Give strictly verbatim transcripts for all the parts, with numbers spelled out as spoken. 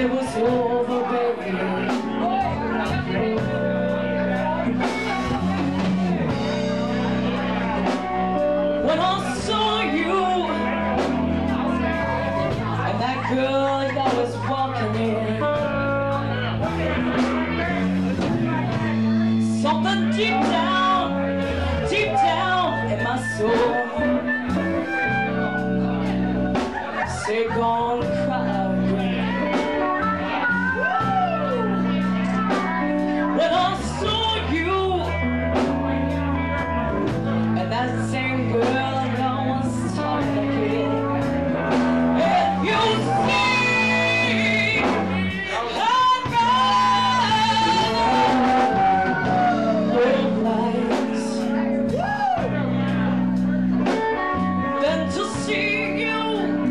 it was over, baby. When I saw you and that girl that was walking in, something deep down, deep down in my soul said, "Go on, cry." When I saw you and that same girl that was talking again, and you see her red lights, then to see you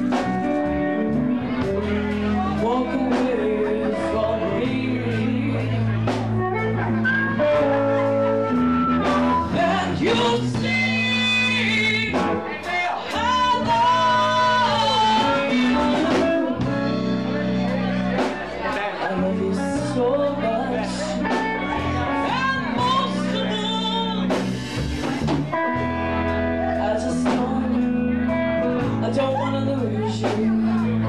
walk away from me. You see how love you. I love you so much, and most of all, I just don't, I don't want to lose you.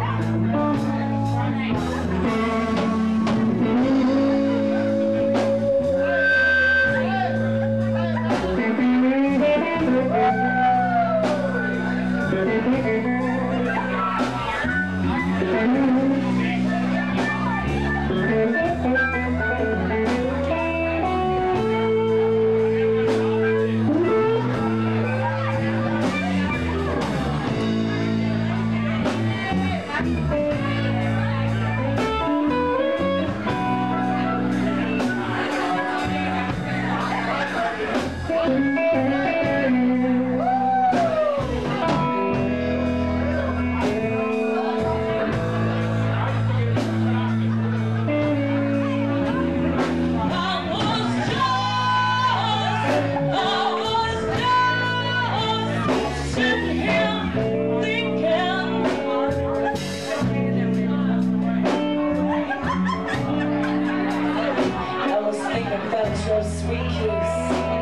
Your sweet kiss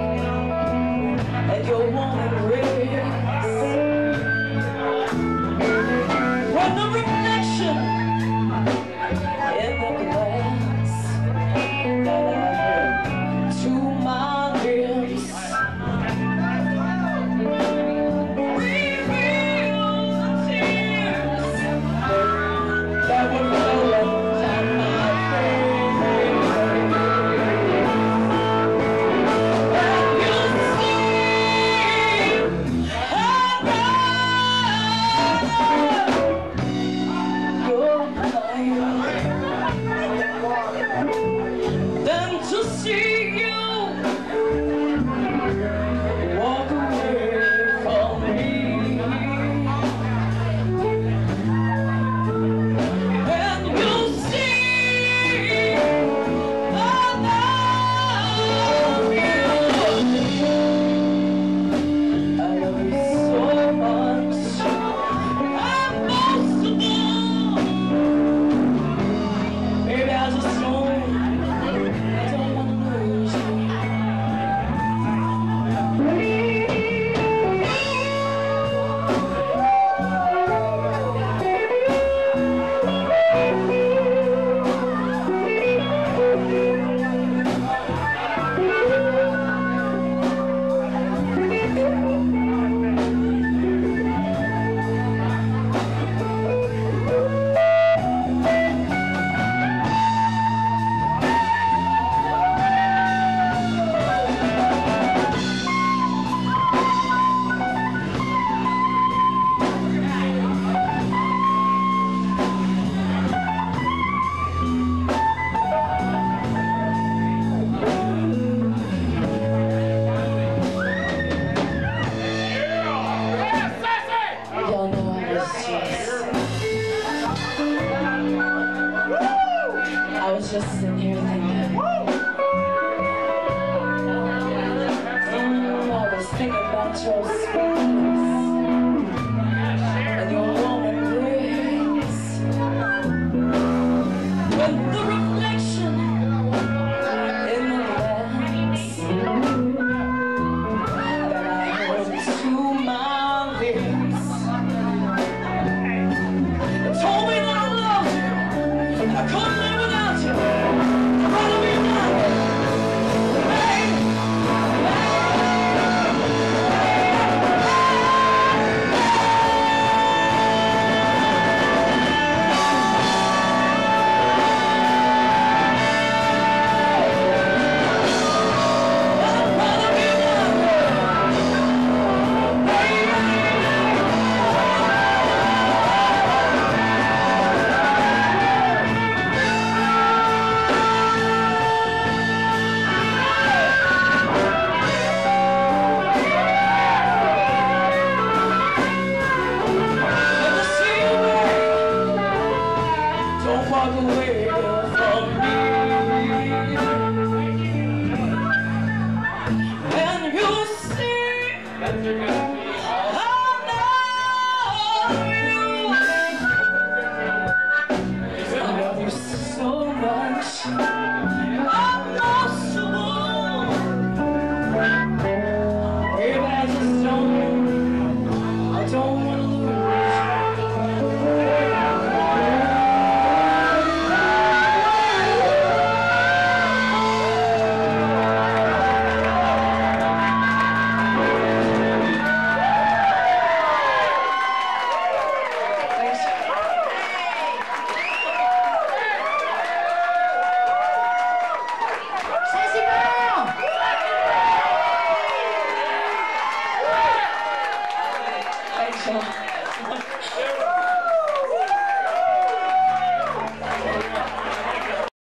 and your warm embrace, when the reflection in the glass that I held to my lips reveals the tears that were rolling down my face. Then to see you walk away from me, and you see I love you. I love you so much, and most of all, baby, I just know I don't want to lose you. I was just sitting here thinking, mm, I was thinking about your sweetness and your warm embrace. walk away from me. And you see, I love you. I love you so much. I'm lost alone. Baby, I just don't, I don't want to lose. Sassy girl! Thanks, y'all.